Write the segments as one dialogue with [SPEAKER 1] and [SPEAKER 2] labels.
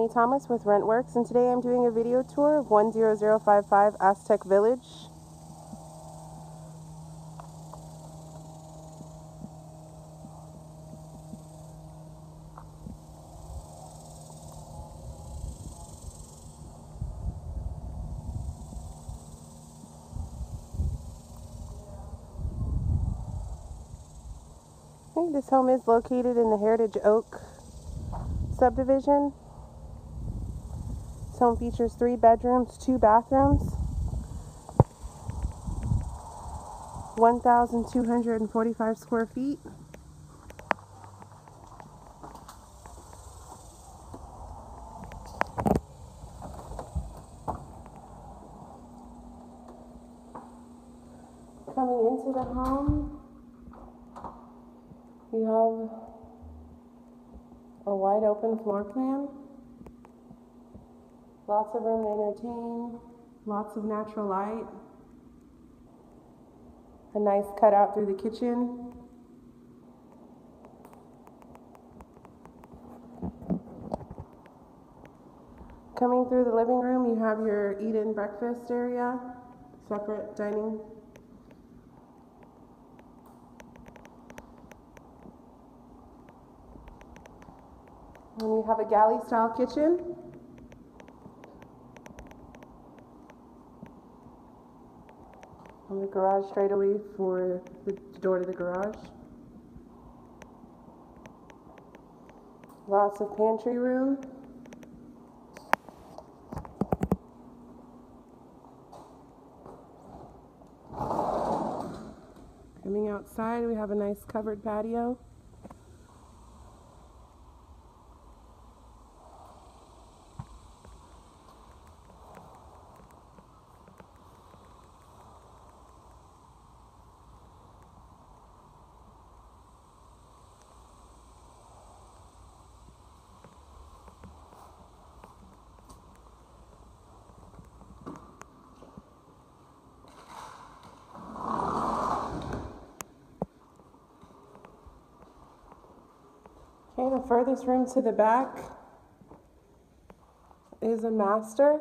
[SPEAKER 1] Bonnie Thomas with RentWorks, and today I'm doing a video tour of 10055 Aztec Village. This home is located in the Heritage Oak subdivision. This home features 3 bedrooms, 2 bathrooms, 1,245 square feet. Coming into the home, you have a wide open floor plan, lots of room to entertain, lots of natural light, a nice cutout through the kitchen. Coming through the living room, you have your eat-in breakfast area, separate dining. And you have a galley-style kitchen. And the garage straightaway for the door to the garage. Lots of pantry room. Coming outside, we have a nice covered patio. Okay, the furthest room to the back is a master.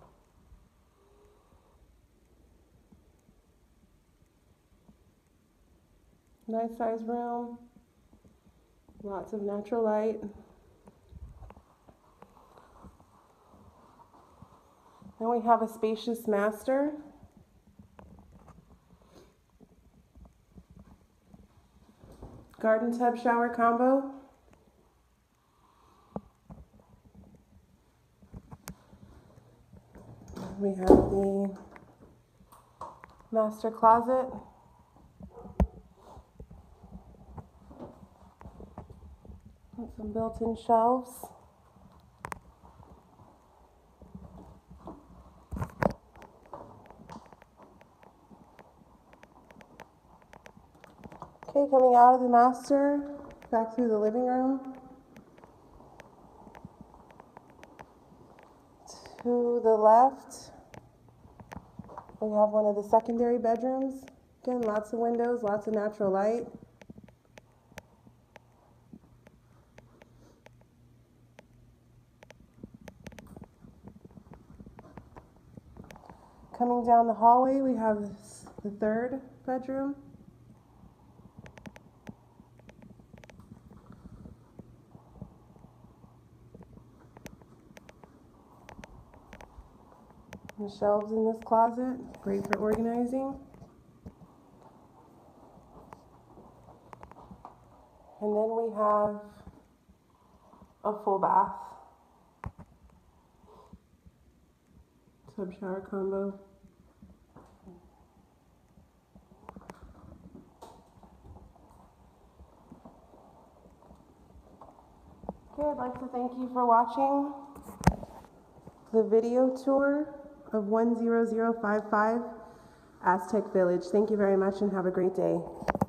[SPEAKER 1] Nice size room, lots of natural light. Then we have a spacious master. Garden tub shower combo. We have the master closet. With some built-in shelves. Okay, coming out of the master, back through the living room. To the left, we have one of the secondary bedrooms. Again, lots of windows, lots of natural light. Coming down the hallway, we have the 3rd bedroom. The shelves in this closet, great for organizing. And then we have a full bath. Tub shower combo. Okay, I'd like to thank you for watching the video tour of 10055 Aztec Village. Thank you very much and have a great day.